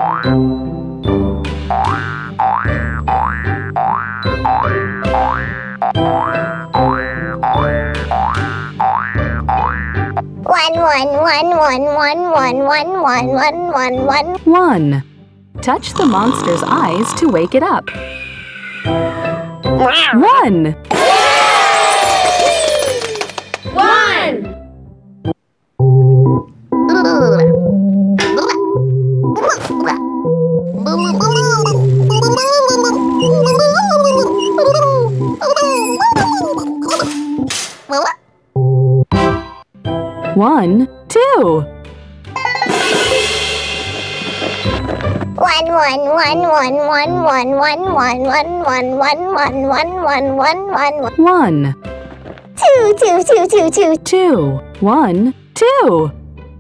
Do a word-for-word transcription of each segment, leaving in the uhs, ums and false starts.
One, one, one, one, one, one, one, one, one, one. One. Touch the monster's eyes to wake it up. One. One. One, two. One, one, one, one, one, one, one, one, one, one, one, one, one, one, one, one. One. Two, two, two, two, two. Two. One, two.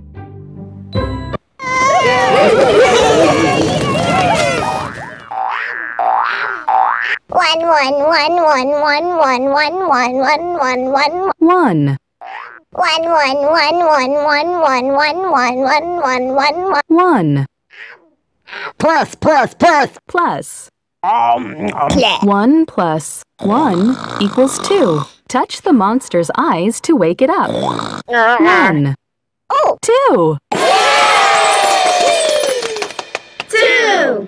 One, one, one, one, one, one, one, one, one, one, one. One. One, one, one, one, one, one, one, one, one, one, one, one. One. Plus, plus, plus. Plus. Um, um. One plus one equals two. Touch the monster's eyes to wake it up. One. Oh. Two. Two.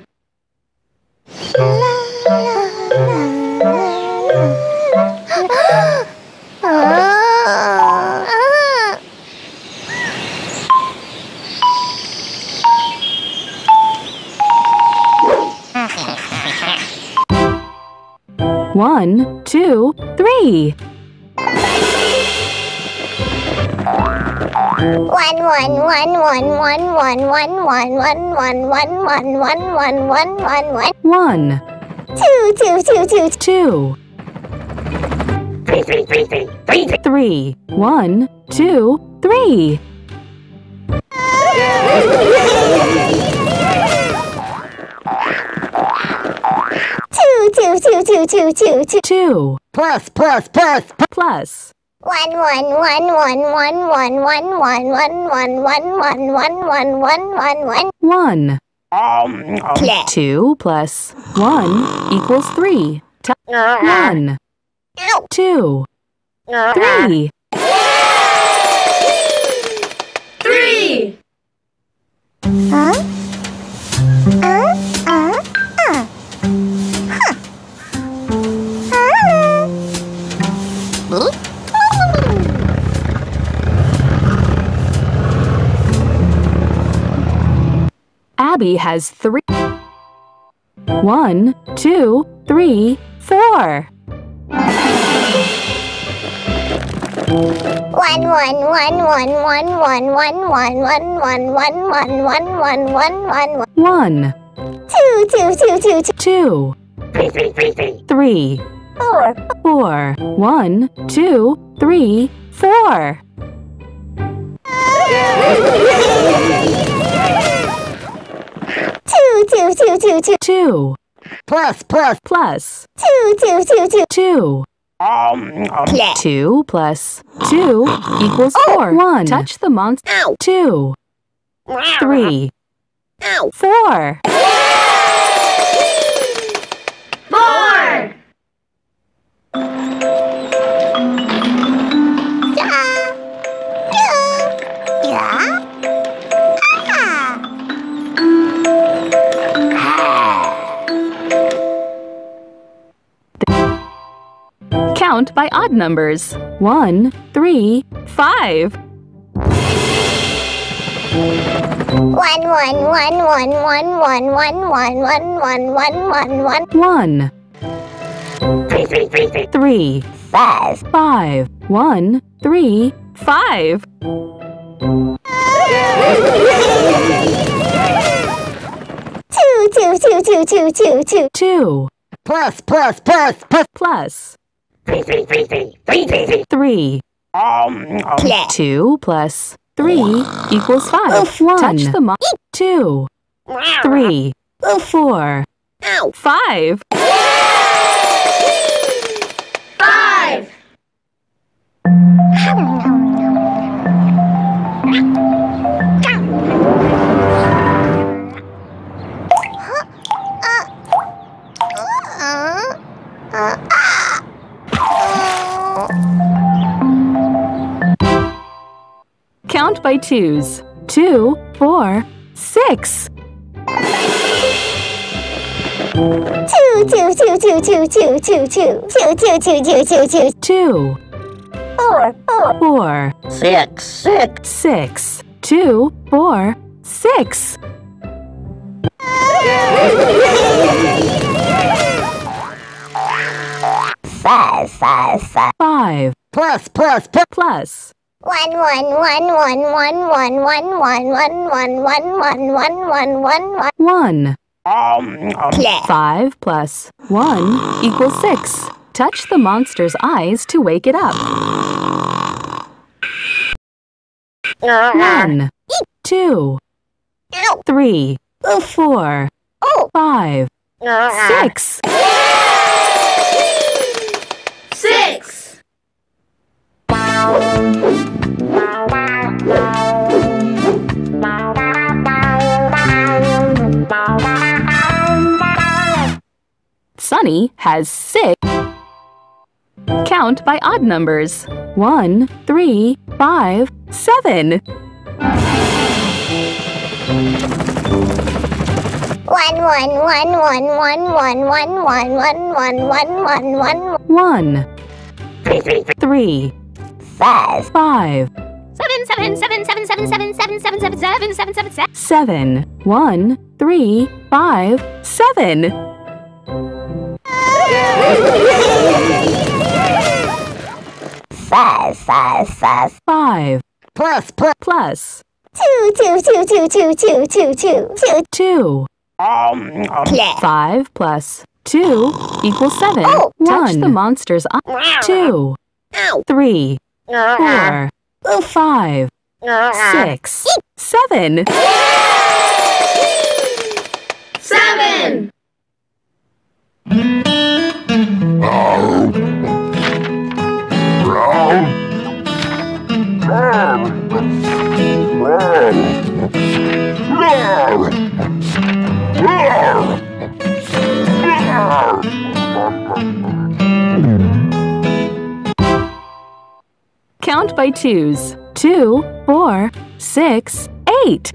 One, two, three. One, one, one, one, one, one, one, one, one, one, one, one, one, one, one, one, one. One. Two, two, two, two, two. Two. Three, three, three, three, three, three. Three. One, two, three. Two, two, two, two, two, two, two. Two. Plus, plus, plus. Plus. One, one, one, one, one, one, one, one, one, one, one, one, one, one, one, one, one. One. Um, um. Two plus one equals three. T- one. Two. Three. Three. Huh? Uh, uh, uh. Huh. Abby has three. One, two, three, four. One, one, one, one, one, one, one, one, one, one, one, one, one, one, one, one. One. Two, two, two, two, two. Two. Three, three, three, three. Three. Four. Four. One, two, three, four. Two, two, two, two, two. Two. Plus, plus. Plus. Two, two, two, two. Um, Two. um. Two plus two equals four. One. Touch the monster. Ow. Two. Three. Ow. Four. Four. Count by odd numbers. One, three, five. One, one, one, one, one, one, one, one, one, one, one, one, one. One. Three, three, three, three. Three. Five. Five. One, three, five. Two, two, two, two, two, two, two. Two. Plus, plus, plus, plus. Plus. Three, three, three, three. Three, three, three. Three. Um, um. Two plus three equals five. Oof. One. Touch the mo- Two. Three. Four. Ow. Five. Five. by twos. Two, four, six. Two, two, two, two, two, two, two, two, two, two, two, two, two, two. Two, Four, four. four, Six. Six. six. Two, four, six. Five, five, five. Five Plus, plus, plus. plus One, one, one, one, one, one, one, one, one, one, one, one, one, one, one, one. one. Um, um. Five plus one equals six. Touch the monster's eyes to wake it up. One, two, Ow. three, four, Oh. five, six. Six. Sunny has six. Count by odd numbers. One, three, five, seven. One, one, one, one, one, one, one, one, one, one, one, one, one. One, Three, three, three. three, Five. five, Seven, seven, seven, seven, seven, seven, seven, seven, seven, seven, seven, seven, seven. seven. One, three, five, seven. Five, five, five. Five Plus, plus. plus Two, two, two, two, two, two, two, two, two. two. Um, um. Five plus two equals seven. Oh, Touch the one. monster's eye. Two, Ow. three, four, five, six, seven. Seven. Count by twos. Two, four, six, eight.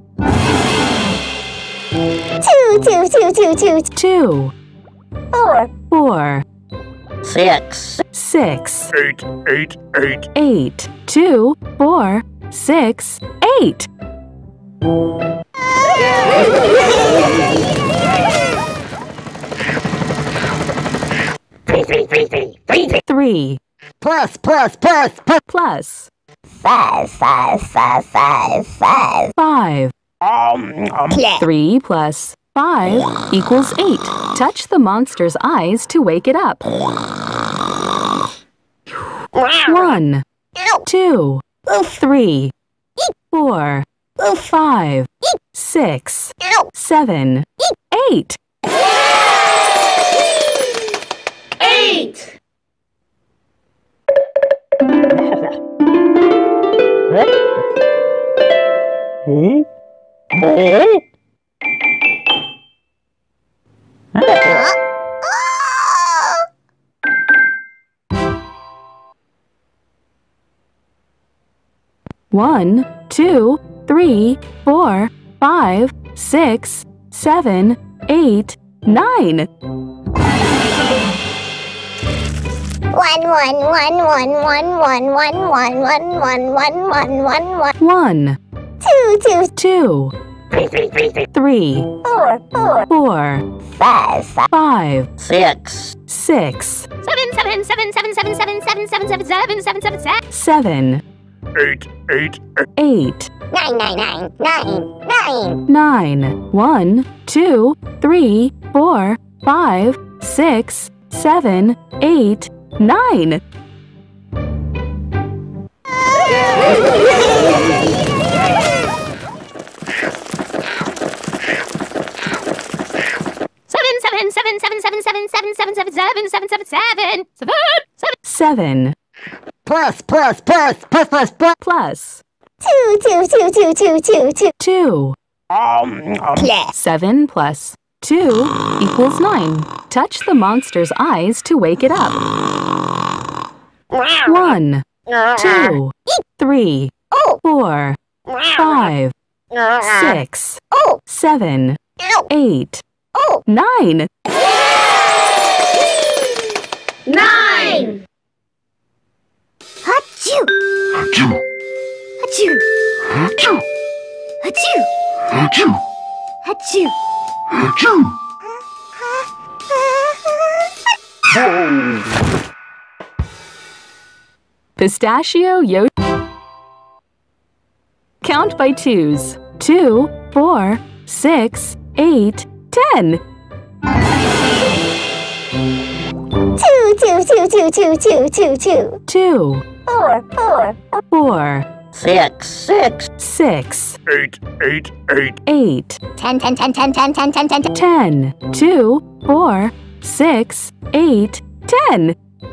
Two, two, two, two, two, Two, four. four, Six. six, Eight, eight, eight. eight. Two, four, six, eight. Three, three, three, three. Three, three. Three Plus, plus, plus, plus. plus Five, five, five, five, five. five. Um, um. Three plus five equals eight. Touch the monster's eyes to wake it up. One, Ow. two, three, four, five, six, Ow. seven, eight. Eight. Oh? Oh. One, two, three, four, five, six, seven, eight, nine. One, one, one, one, one, one, one, one, one, one, one, one, one, one. One, Two, two, two, Three, three, three, three. three, four, four. four, Five, five. five, Six. six, Seven, seven, seven, seven, seven, seven, seven, seven, seven, seven, seven, seven, seven. seven, Eight, eight, eight. eight, Nine, nine, nine, nine, nine. nine. One, two, three, four, five, six, seven, eight, nine. Seven, seven, seven, seven, seven, seven, seven, seven, seven, seven, seven, seven, seven, seven, seven. Seven Plus, plus, plus, plus, plus, plus. plus Two, two, two, two, two, two, two. two. Um, um. Seven plus two equals nine. Touch the monster's eyes to wake it up. One, two, three, Oh. four, five, six, Oh. seven, Ow. eight, Oh. nine. Nine. Achoo. Achoo. Achoo. Achoo. Achoo. Achoo. Achoo. Achoo. Oh. Pistachio yo. Count by twos. Two, four, six, eight, ten. Two, two, two, two, two, two, two, two. Two, Four, four. four, Six. Six. six, Eight. Eight. Eight. eight, Ten, ten, ten, ten, ten, ten, ten, ten, ten. ten. Two, four, six, eight, ten.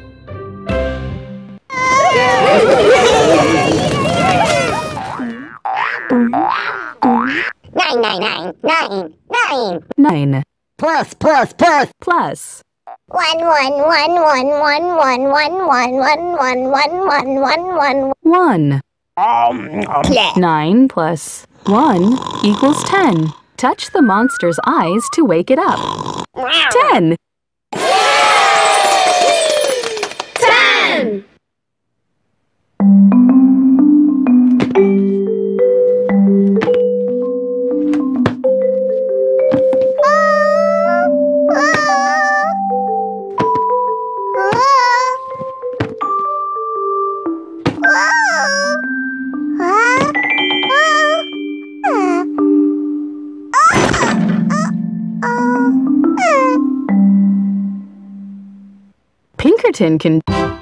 Nine, nine, nine, nine, nine. Nine. Plus. Plus. Plus. Plus. One, one, one, one, one, one, one, one, one, one, one, one, one, one. One. Um. um. Nine plus one equals ten. Touch the monster's eyes to wake it up. Ten. Ten. Pinkerton can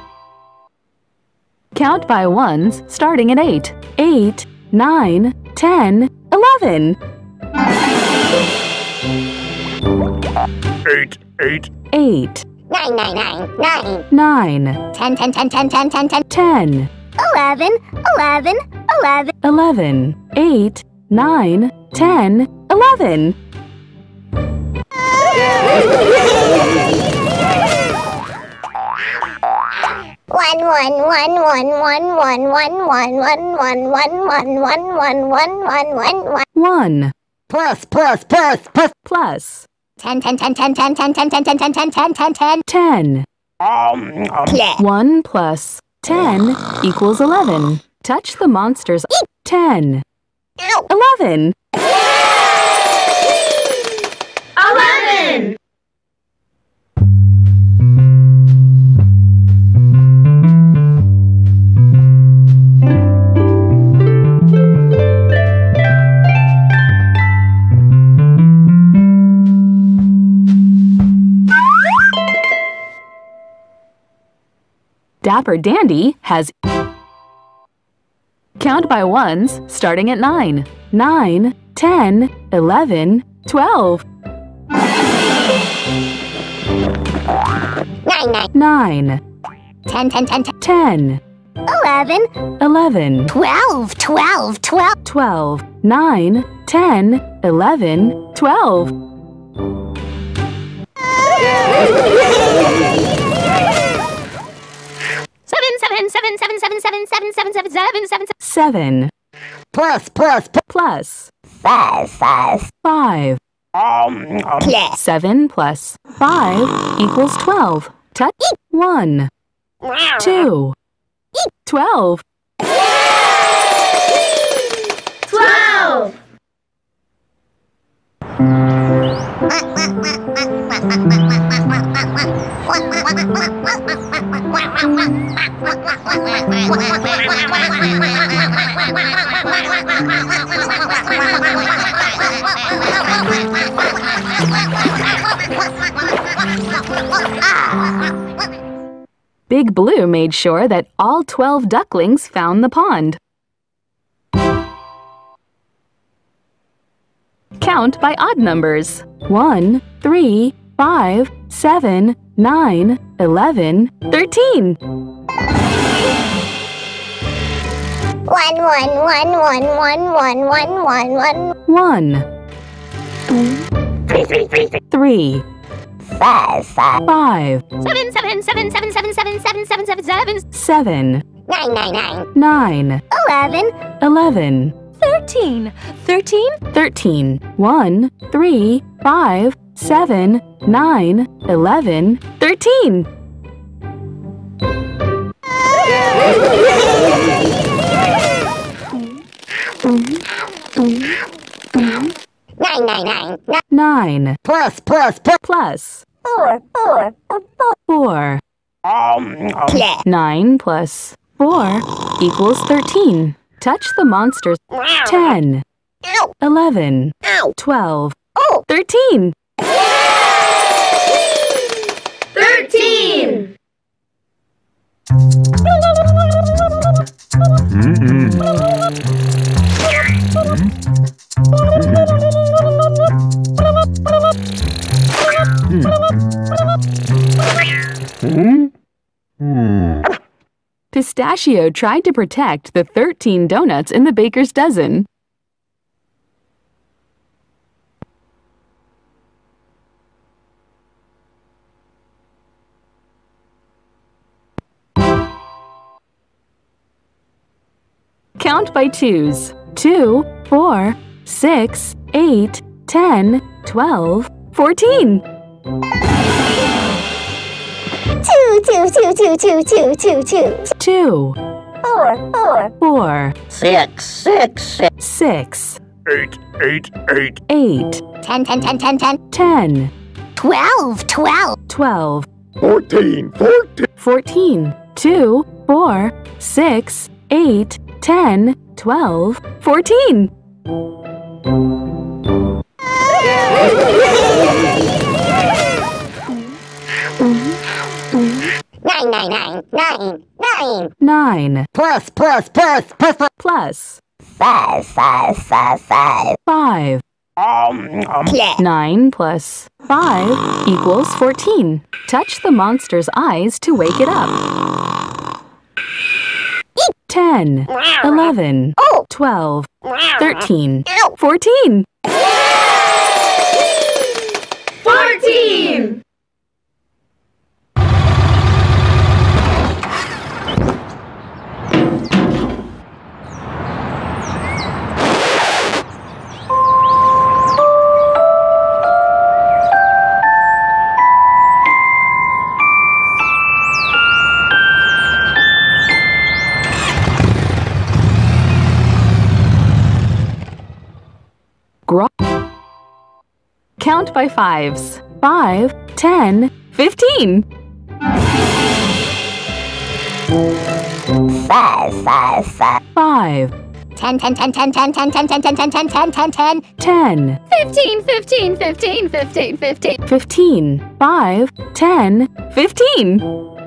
count by ones starting at eight. Eight, nine, ten, eleven. Eight. Eight. Eight, Nine, nine, nine, nine. nine, Ten, ten, ten, ten, ten, ten, ten. ten, Eleven, eleven, eleven. eleven. Eight, nine, ten, eleven. One, one, one, one, one, one, one, one, one, one, one, one, one, one, one, one, one, one. One. Plus. Plus. Plus. Plus. Plus. Ten, ten, ten, ten, ten, ten, ten, ten, ten, ten, ten, ten, ten, ten. Ten. Um. um. One plus ten equals eleven. Touch the monster's ten. Ow. Eleven. Eleven. Dapper Dandy has count by ones starting at nine. Nine, ten, eleven, twelve. Nine, nine. Nine. Ten, ten, ten, ten. Ten. Eleven. Eleven. Twelve, twelve, twelve. Twelve. Nine, ten, eleven, twelve. Seven, seven, seven, seven, seven, seven, seven, seven, seven, seven, seven, seven. Seven. Plus. Plus. Plus. Plus. Five, five. Five. Um. um. Plus. Seven plus five equals twelve. Touch one. Two. Twelve. Twelve. Big Blue made sure that all twelve ducklings found the pond. Count by odd numbers. One, three, five, seven, nine, eleven, thirteen. One, one, one, one, one, one, one, one, one. One. Three. Three. Three. Three. Three. Five, five. Five. Seven, seven, seven, seven, seven, seven, seven, seven, seven, seven. Seven. Nine, nine, nine. nine, Eleven. eleven, Thirteen. Thirteen. thirteen, one, three, five, seven, nine, eleven, thirteen. Nine, nine, nine. nine, Plus, plus, plus. plus, Four, four, four. Um, um. nine plus four equals thirteen. Touch the monsters. ten, Ow. eleven, Ow. twelve, Oh. thirteen. Thirteen. Pistachio tried to protect the thirteen donuts in the baker's dozen. Count by twos. Two, four, six, eight, ten, twelve, fourteen. Two, two, two, two, two, two, two, two. Two, Four, four. four, Six, six, six. six, Eight, eight, eight. eight, Ten, ten, ten, ten, ten. ten, Twelve, twelve. twelve, Fourteen, fourteen. fourteen. Two, four, six, eight, ten, twelve, fourteen. Nine, nine, nine, nine, nine. Nine, Plus, plus, plus, plus, plus. plus, Five, five, five, five. five. Um, um. Nine plus five equals fourteen. Touch the monster's eyes to wake it up. Ten, eleven, Oh. twelve, thirteen, Ow. fourteen. Fourteen. Gro- Count by fives. Five, ten, fifteen. Five, five, five. Five, Ten, ten, ten, ten, ten, ten, ten, ten, ten, ten, ten, ten, ten, ten. ten, Fifteen. Fifteen. Fifteen. Fifteen. Fifteen. fifteen. Five, ten, fifteen.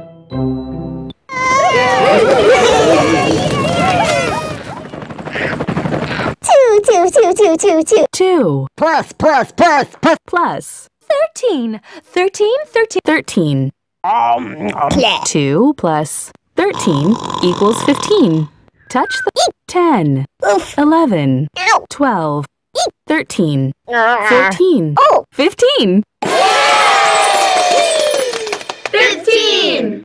Two, two, two, two, two, two. Two, Plus, plus, plus, plus. plus, Thirteen. Thirteen. Thirteen. thirteen. Um, um. Two plus thirteen equals fifteen. Touch the ten, Oof. eleven, Ow. twelve, thirteen, Ah. fourteen, Oh. fifteen. Fifteen.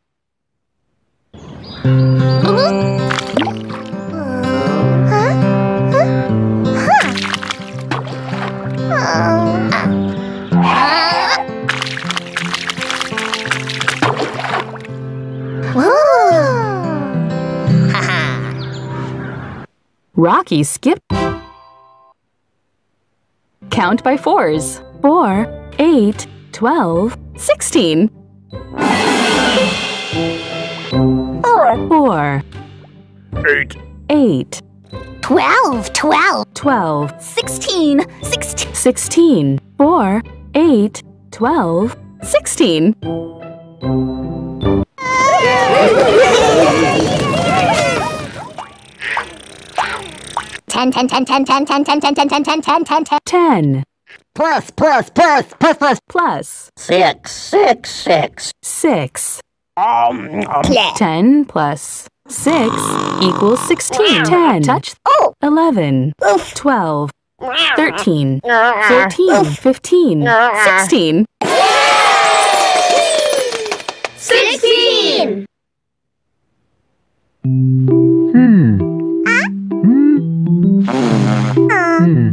Rocky skip. Count by fours. Four, eight, twelve, sixteen. Four. Four, Eight. eight, Twelve, twelve. twelve, Sixteen, sixteen. sixteen. Four, eight, twelve, sixteen. Ten, ten, ten, ten, ten, ten, ten, ten, ten, ten, ten, ten, ten, ten. Ten Plus, plus, plus, plus, plus. plus Six, six, six. six. Um, um. Ten plus six equals sixteen. Ten. Touch. Oh. Eleven. Oof. Twelve. Thirteen. Ah. Fourteen. Fifteen. Sixteen. Sixteen. Hmm. Hmm. Hmm.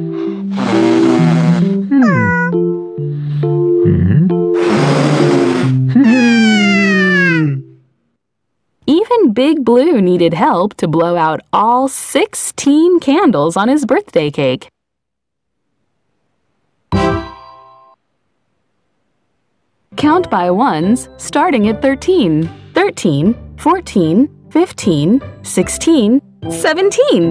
Even Big Blue needed help to blow out all sixteen candles on his birthday cake. Count by ones, starting at thirteen. thirteen, fourteen, fifteen, sixteen, seventeen.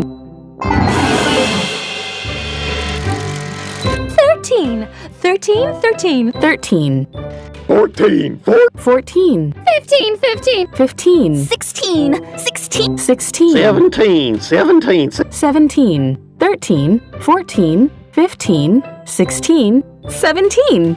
Thirteen. Thirteen, thirteen. thirteen, Fourteen. Four. fourteen, Fifteen, fifteen. fifteen, Sixteen. Sixteen. sixteen, Seventeen. Seventeen. seventeen, thirteen, fourteen, fifteen, sixteen, seventeen.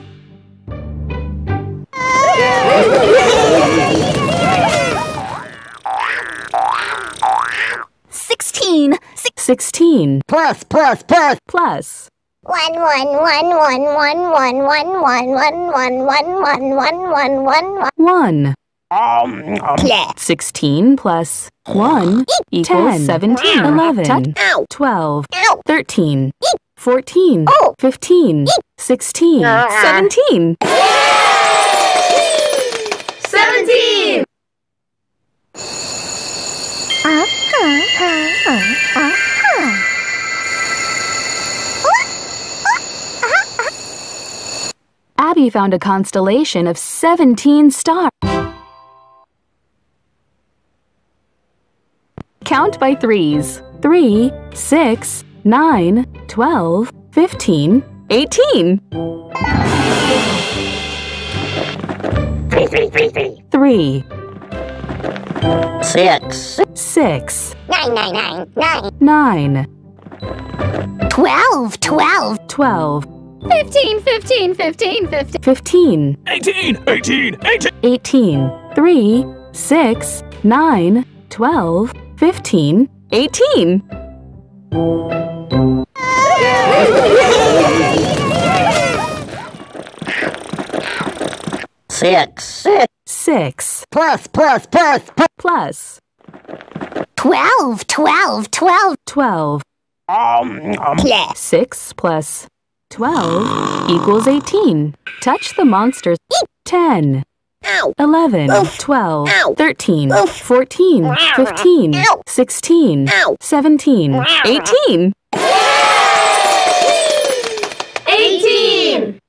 Sixteen. Six. sixteen Plus. Plus. Plus. plus One, one, one, one, one, one, one, one, one, one, one, one, one, one, one, one. one. Um. um. sixteen plus one equals ten, seventeen. eleven, Ow, twelve, ow. thirteen, fourteen, Oh. fifteen, sixteen, seventeen. Seventeen. Abby found a constellation of seventeen stars. Count by threes. three, six, nine, twelve, fifteen, eighteen. Three. Three. Three. Three. three, Six. six, Nine, nine, nine, nine. nine, Twelve, twelve. twelve, Fifteen, fifteen, fifteen, fifteen. fifteen, Eighteen. Eighteen. Eighteen. eighteen. three, six, nine, twelve, fifteen, eighteen. Six. six Plus. Plus. Plus. plus Twelve, twelve, twelve. twelve. Um. Um. six plus twelve equals eighteen. Touch the monsters. ten, Ow. eleven, Oof. twelve, Ow. thirteen, Oof. fourteen, fifteen, Ow. sixteen, Ow. seventeen, eighteen. Eighteen.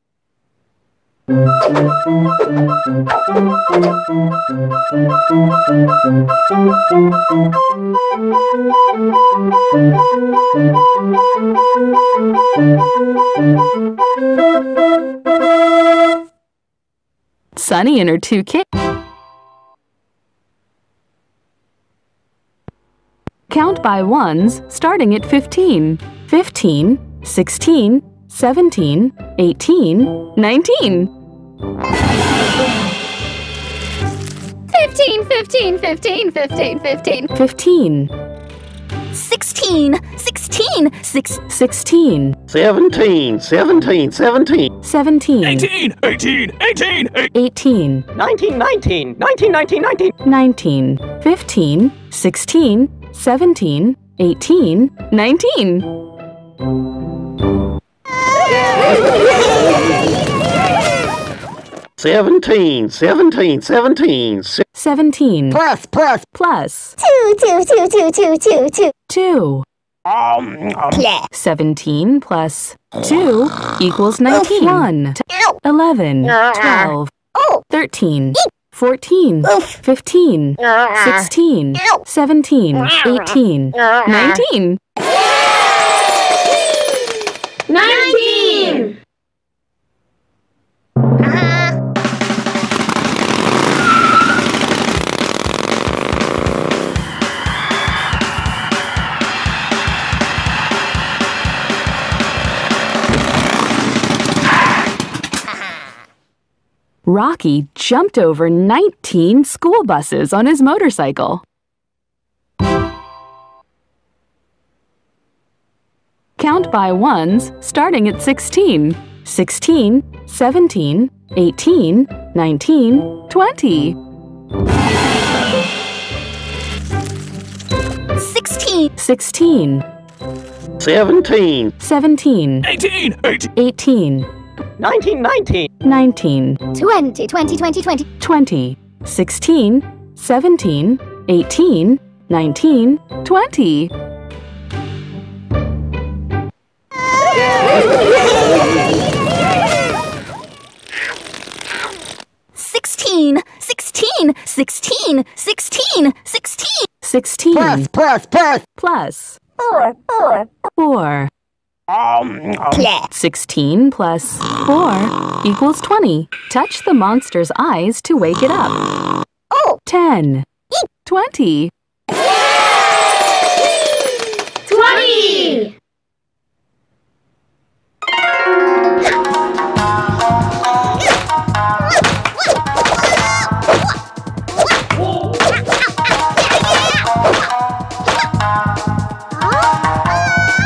Sunny and her two kids. Count by ones, starting at fifteen. fifteen, sixteen, seventeen, eighteen, nineteen. Fifteen, fifteen, fifteen, fifteen, fifteen. fifteen, Sixteen, sixteen, six. sixteen, Seventeen. Seventeen. Seventeen. seventeen, Eighteen. Eighteen. Eighteen. eighteen, Nineteen. Nineteen. Nineteen. Nineteen. Nineteen. nineteen, fifteen, sixteen, seventeen, eighteen, nineteen. Seventeen. Seventeen. Seventeen. Si- seventeen Plus. Plus. plus Two, two, two, two, two, two, two. two. Um. Um. seventeen plus two equals nineteen. one, Ow. eleven, twelve, Oh. thirteen, fourteen, Oof. fifteen, sixteen, Ow. seventeen, eighteen, nineteen. Nineteen. Rocky jumped over nineteen school buses on his motorcycle. Count by ones, starting at sixteen. sixteen, seventeen, eighteen, nineteen, twenty. sixteen, Seventeen. seventeen, eighteen, eighteen, eighteen, Nineteen, nineteen. nineteen, Twenty, twenty, twenty, twenty. twenty, sixteen, seventeen, eighteen, nineteen, twenty. Sixteen, sixteen, sixteen, sixteen, sixteen. Sixteen Plus, plus, plus. plus Four, four. four. Um, um. Sixteen plus four equals twenty. Touch the monster's eyes to wake it up. Oh. Ten, twenty. Twenty!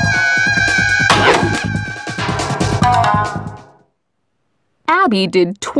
Abby did twenty.